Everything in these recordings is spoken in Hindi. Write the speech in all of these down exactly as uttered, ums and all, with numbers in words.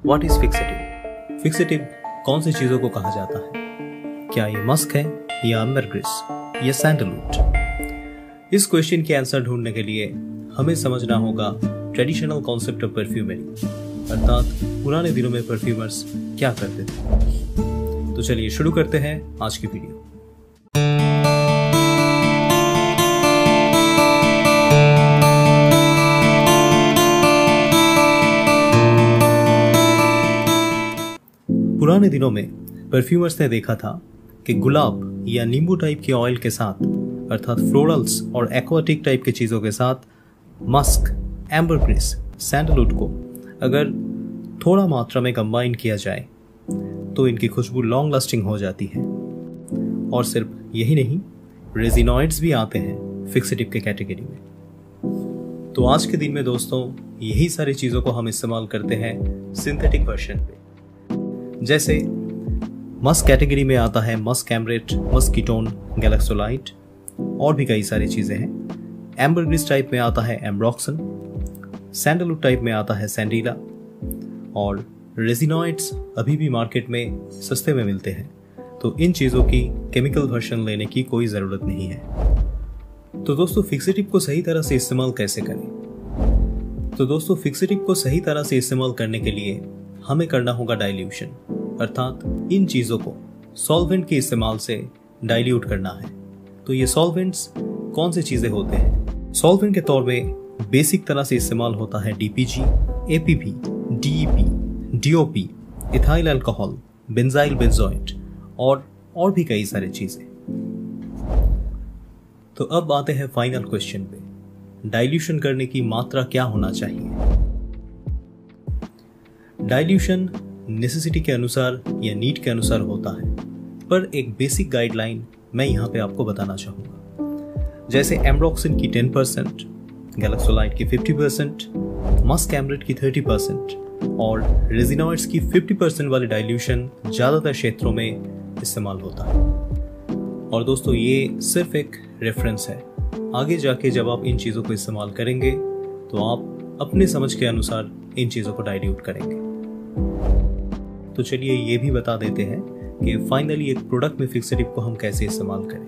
What is fixative? फिक्सेटिव कौन सी चीजों को कहा जाता है? क्या ये मस्क है या अम्बरग्रिस या सैंडलवुड? इस क्वेश्चन के आंसर ढूंढने के लिए हमें समझना होगा ट्रेडिशनल कॉन्सेप्ट ऑफ परफ्यूमरी, अर्थात पुराने दिनों में परफ्यूमर्स क्या करते थे। तो चलिए शुरू करते हैं आज की वीडियो। पुराने दिनों में परफ्यूमर्स ने देखा था कि गुलाब या नींबू टाइप के ऑयल के साथ, अर्थात फ्लोरल्स और एक्वाटिक टाइप की चीज़ों के साथ मस्क, एम्बरग्रिस, सैंडलवुड को अगर थोड़ा मात्रा में कंबाइन किया जाए तो इनकी खुशबू लॉन्ग लास्टिंग हो जाती है। और सिर्फ यही नहीं, रेजिनॉइड्स भी आते हैं फिक्सेटिव के कैटेगरी में। तो आज के दिन में दोस्तों यही सारी चीज़ों को हम इस्तेमाल करते हैं सिंथेटिक वर्जन पे। जैसे मस्क कैटेगरी में आता है मस्क एम्बरेट, मस्कीटोन, गैलेक्सोलाइट और भी कई सारी चीज़ें हैं। एम्बरग्रिस टाइप में आता है एम्ब्रोक्सन, सैंडलवुड टाइप में आता है सैंडीला और रेजिनॉइड्स अभी भी मार्केट में सस्ते में मिलते हैं। तो इन चीज़ों की केमिकल वर्जन लेने की कोई ज़रूरत नहीं है। तो दोस्तों फिक्सेटिव को सही तरह से इस्तेमाल कैसे करें? तो दोस्तों फिक्सेटिव को सही तरह से इस्तेमाल करने के लिए हमें करना होगा डाइल्यूशन, अर्थात इन चीज़ों को सॉल्वेंट के इस्तेमाल से डाइल्यूट करना है। तो ये सॉल्वेंट्स कौन से चीज़ें होते हैं? सॉल्वेंट के तौर में बेसिक तरह से इस्तेमाल होता है DPG, APP, DEP, DOP, ethyl alcohol, benzyl benzoate और और भी कई सारी चीज़ें। तो अब आते हैं फाइनल क्वेश्चन पे, डाइल्यूशन करने की मात्रा क्या होना चाहिए? डाइल्यूशन नेसेसिटी के अनुसार या नीड के अनुसार होता है, पर एक बेसिक गाइडलाइन मैं यहाँ पे आपको बताना चाहूँगा। जैसे एम्ब्रोक्सिन की टेन परसेंट, गैलेक्सोलाइट की फिफ्टी परसेंट, मस्क एम्बरेट की थर्टी परसेंट और रेजिनॉइड्स की फिफ्टी परसेंट वाली डाइल्यूशन ज़्यादातर क्षेत्रों में इस्तेमाल होता है। और दोस्तों ये सिर्फ एक रेफरेंस है, आगे जाके जब आप इन चीज़ों को इस्तेमाल करेंगे तो आप अपने समझ के अनुसार इन चीज़ों को डाइल्यूट करेंगे। तो चलिए ये भी बता देते हैं कि फाइनली एक प्रोडक्ट में फिक्सेटिव को हम कैसे इस्तेमाल करें।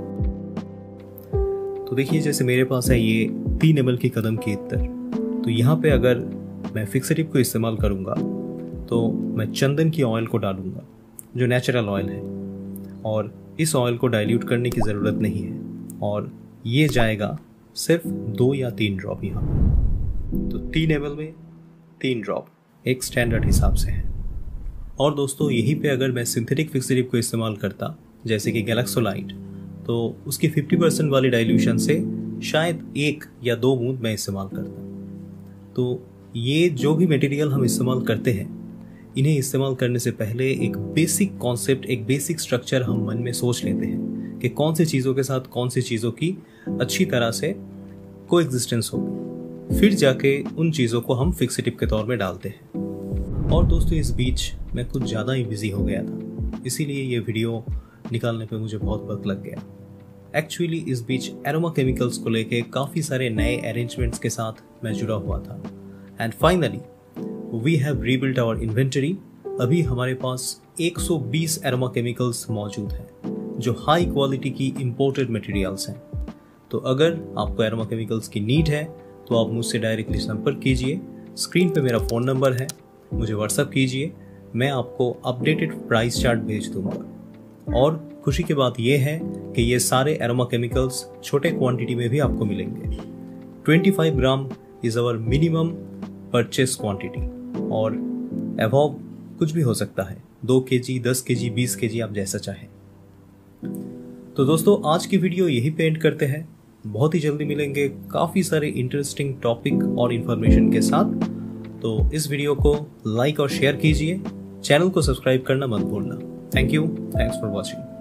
तो देखिए जैसे मेरे पास है ये तीन एम एल की कदम की इत्र। तो यहाँ पे अगर मैं फिक्सेटिव को इस्तेमाल करूँगा तो मैं चंदन की ऑयल को डालूँगा जो नेचुरल ऑयल है, और इस ऑयल को डाइल्यूट करने की ज़रूरत नहीं है और ये जाएगा सिर्फ दो या तीन ड्रॉप यहाँ पे। तो तीन एम एल में तीन ड्रॉप एक स्टैंडर्ड हिसाब से है। और दोस्तों यहीं पे अगर मैं सिंथेटिक फिक्सेटिव को इस्तेमाल करता जैसे कि गैलेक्सोलाइट, तो उसकी फिफ्टी परसेंट वाली डाइल्यूशन से शायद एक या दो बूंद मैं इस्तेमाल करता। तो ये जो भी मटेरियल हम इस्तेमाल करते हैं, इन्हें इस्तेमाल करने से पहले एक बेसिक कॉन्सेप्ट, एक बेसिक स्ट्रक्चर हम मन में सोच लेते हैं कि कौन सी चीज़ों के साथ कौन सी चीज़ों की अच्छी तरह से को एग्जिस्टेंस होगी, फिर जाके उन चीज़ों को हम फिक्सेटिव के तौर में डालते हैं। और दोस्तों इस बीच मैं कुछ ज़्यादा ही बिजी हो गया था, इसीलिए ये वीडियो निकालने पे मुझे बहुत वक्त लग गया। एक्चुअली इस बीच एरोमा केमिकल्स को लेके काफ़ी सारे नए अरेंजमेंट्स के साथ मैं जुड़ा हुआ था and finally we have rebuilt our inventory. अभी हमारे पास एक सौ बीस एरोमा केमिकल्स मौजूद हैं जो हाई क्वालिटी की इम्पोर्टेड मटेरियल्स हैं। तो अगर आपको एरोमा केमिकल्स की नीड है तो आप मुझसे डायरेक्टली संपर्क कीजिए। स्क्रीन पे मेरा फ़ोन नंबर है, मुझे व्हाट्सअप कीजिए, मैं आपको अपडेटेड प्राइस चार्ट भेज दूंगा। और खुशी की बात यह है कि ये सारे एरोमा केमिकल्स छोटे क्वांटिटी में भी आपको मिलेंगे। पच्चीस gram is our minimum purchase quantity और अबव कुछ भी हो सकता है, दो केजी, दस केजी, बीस केजी, आप जैसा चाहें। तो दोस्तों आज की वीडियो यही पे एंड करते हैं। बहुत ही जल्दी मिलेंगे काफ़ी सारे इंटरेस्टिंग टॉपिक और इन्फॉर्मेशन के साथ। तो इस वीडियो को लाइक और शेयर कीजिए, चैनल को सब्सक्राइब करना मत भूलना। Thank you, thanks for watching.